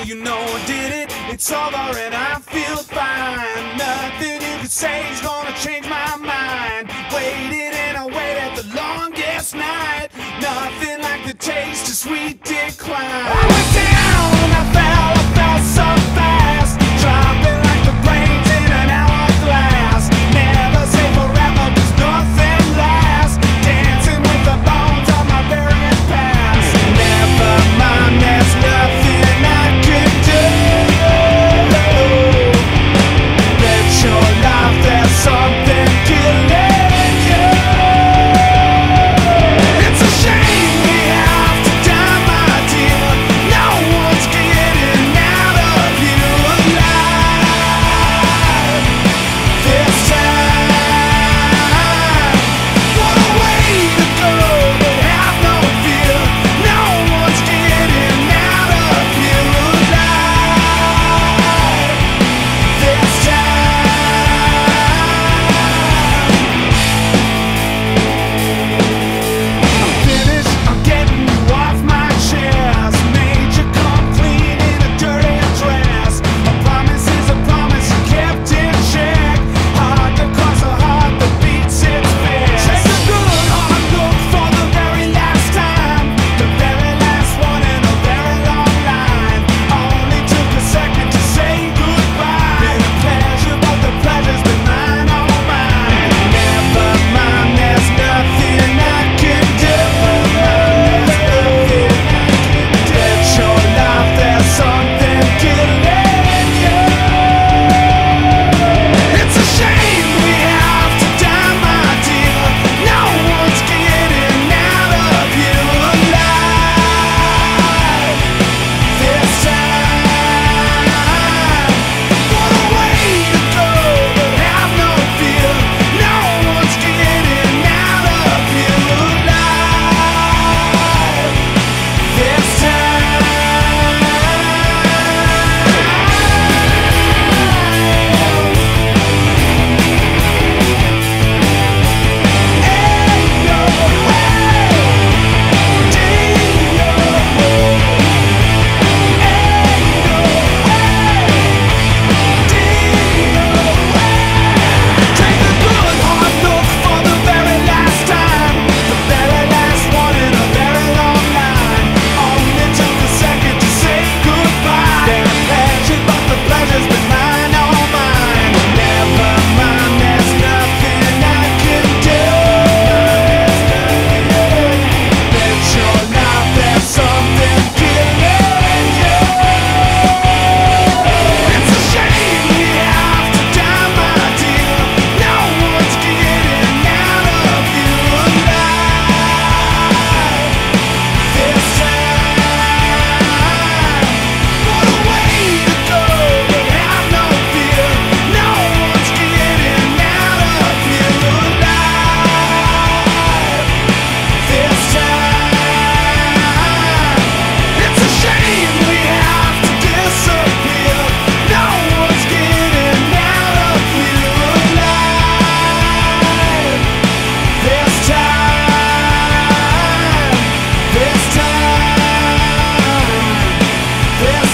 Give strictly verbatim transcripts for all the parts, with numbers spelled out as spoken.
you know I did it, it's over and I feel fine. Nothing you could say is gonna change my mind. Waited and I waited the longest night. Nothing like the taste of sweet decline. I went down, I fell, I fell so fast, dropping like the brains in an hourglass. Never say forever, cause nothing lasts. Dancing with the bones of my buried past. Never mind, there's nothing I can do. Bet your life there's something killing you. It's a shame we have to die, my dear. No one's getting out of you alive this time. What a way to go, but have no fear. No one's getting out of you alive this time. I'm finished, I'm getting you off my chest. Made you come clean in a dirty dress. A promise is a promise, you kept in check. Hard to cross a heart that beats its fist. Take a good hard look for the very last time. The very last one in a very long line. Only took a second to say goodbye. Been a pleasure, but the pleasure's been mine, all mine. Never mind, there's nothing I can do. Get your life, there's something killing you. It's a shame we have to die, my dear. No one's getting out of you alive this time. What a way to go, but have no fear. No one's getting out of you alive this time. Ain't no way, Dino. Ain't no way, Dino. Take a good hard look for the very last time. The very last one in a very long line. Only took a second to say goodbye. Been a pleasure, but the pleasure's been mine, all mine. Never mind, there's nothing I can do. Bet your life there's something killing you. It's a shame we have to die, my dear. No one's getting out of you alive this time. What a way to go, but have no fear. No one's getting out of you alive this time. It's a shame we have to disappear. No one's getting out of you alive this time. This time. This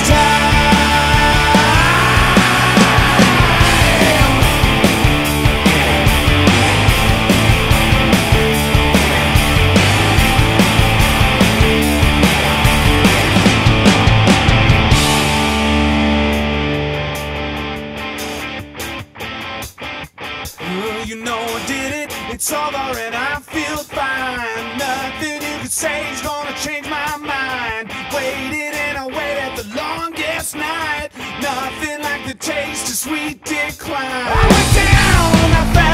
Well, you know I did it, it's over and I feel fine. Nothing you could say is gonna change my mind. Waited and I waited the longest night. Nothing like the taste of sweet decline. I went down, I fell.